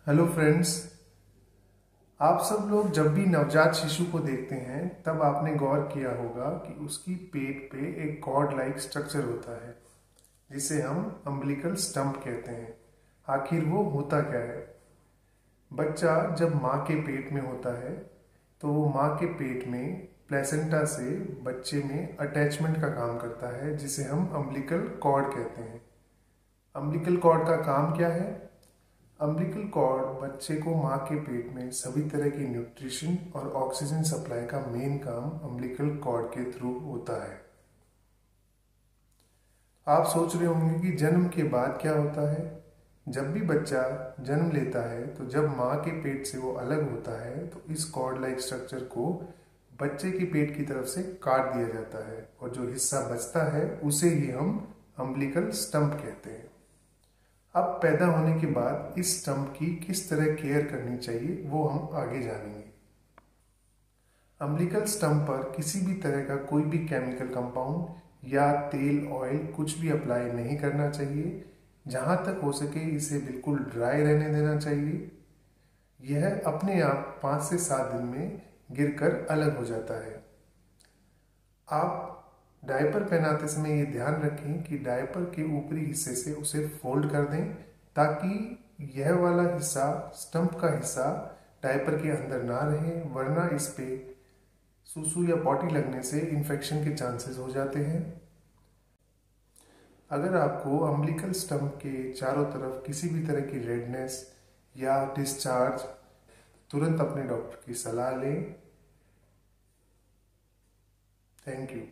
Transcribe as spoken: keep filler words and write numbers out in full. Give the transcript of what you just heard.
Hello friends. आप सब लोग जब भी नवजात शिशु को देखते हैं तब आपने गौर किया होगा कि उसकी पेट पे एक कॉर्ड लाइक स्ट्रक्चर होता है जिसे हम अम्बिलिकल स्टंप कहते हैं। आखिर वो होता क्या है? बच्चा जब माँ के पेट में होता है तो वो माँ के पेट में प्लेसेंटा से बच्चे में अटैचमेंट का काम करता है जिसे हम अम्बिलिकल कॉर्ड कहते हैं। अम्बिलिकल कॉर्ड का काम क्या है? अम्बिलिकल कॉर्ड बच्चे को माँ के पेट में सभी तरह की न्यूट्रिशन और ऑक्सीजन सप्लाई का मेन काम अम्बिलिकल कॉर्ड के थ्रू होता है। आप सोच रहे होंगे कि जन्म के बाद क्या होता है। जब भी बच्चा जन्म लेता है तो जब माँ के पेट से वो अलग होता है तो इस कॉर्ड लाइक स्ट्रक्चर को बच्चे के पेट की तरफ से काट दिया जाता है और जो हिस्सा बचता है उसे ही हम अम्बिलिकल स्टंप कहते हैं। अब पैदा होने के बाद इस स्टंप की किस तरह केयर करनी चाहिए वो हम आगे जानेंगे। अम्बिलिकल स्टंप पर किसी भी तरह का कोई भी केमिकल कंपाउंड या तेल ऑयल कुछ भी अप्लाई नहीं करना चाहिए। जहां तक हो सके इसे बिल्कुल ड्राई रहने देना चाहिए। यह अपने आप पाँच से सात दिन में गिरकर अलग हो जाता है। आप डायपर पहनाते समय ये ध्यान रखें कि डायपर के ऊपरी हिस्से से उसे फोल्ड कर दें ताकि यह वाला हिस्सा, स्टंप का हिस्सा डायपर के अंदर ना रहे, वरना इस पे सुसु या पॉटी लगने से इन्फेक्शन के चांसेस हो जाते हैं। अगर आपको अम्बिलिकल स्टंप के चारों तरफ किसी भी तरह की रेडनेस या डिस्चार्ज, तुरंत अपने डॉक्टर की सलाह लें। Thank you.